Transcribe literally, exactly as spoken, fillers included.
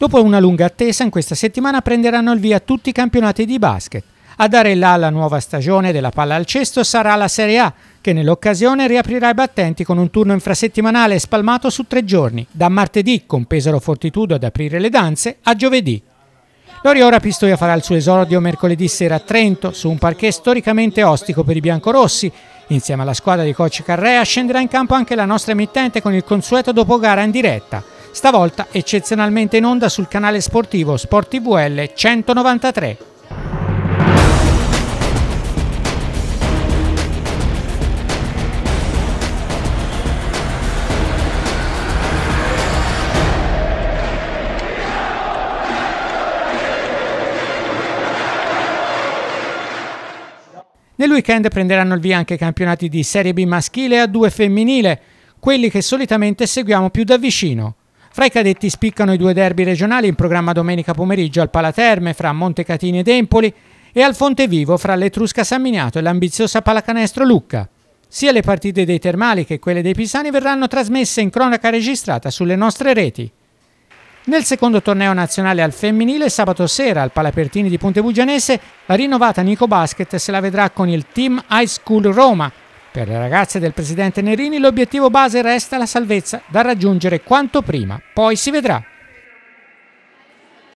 Dopo una lunga attesa, in questa settimana prenderanno il via tutti i campionati di basket. A dare là la nuova stagione della palla al cesto sarà la Serie A, che nell'occasione riaprirà i battenti con un turno infrasettimanale spalmato su tre giorni, da martedì con Pesaro Fortitudo ad aprire le danze, a giovedì. L'Oriora Pistoia farà il suo esordio mercoledì sera a Trento, su un parquet storicamente ostico per i biancorossi. Insieme alla squadra di coach Carrea scenderà in campo anche la nostra emittente con il consueto dopogara in diretta, stavolta eccezionalmente in onda sul canale sportivo Sport T V L centonovantatré. Nel weekend prenderanno il via anche i campionati di Serie B maschile e A due femminile, quelli che solitamente seguiamo più da vicino. Fra i cadetti spiccano i due derby regionali in programma domenica pomeriggio al Palaterme fra Montecatini ed Empoli e al Fontevivo fra l'Etrusca San Miniato e l'ambiziosa Pallacanestro Lucca. Sia le partite dei Termali che quelle dei Pisani verranno trasmesse in cronaca registrata sulle nostre reti. Nel secondo torneo nazionale al femminile, sabato sera al Palapertini di Pontebugianese, la rinnovata Nico Basket se la vedrà con il Team High School Roma. Per le ragazze del presidente Nerini l'obiettivo base resta la salvezza, da raggiungere quanto prima, poi si vedrà.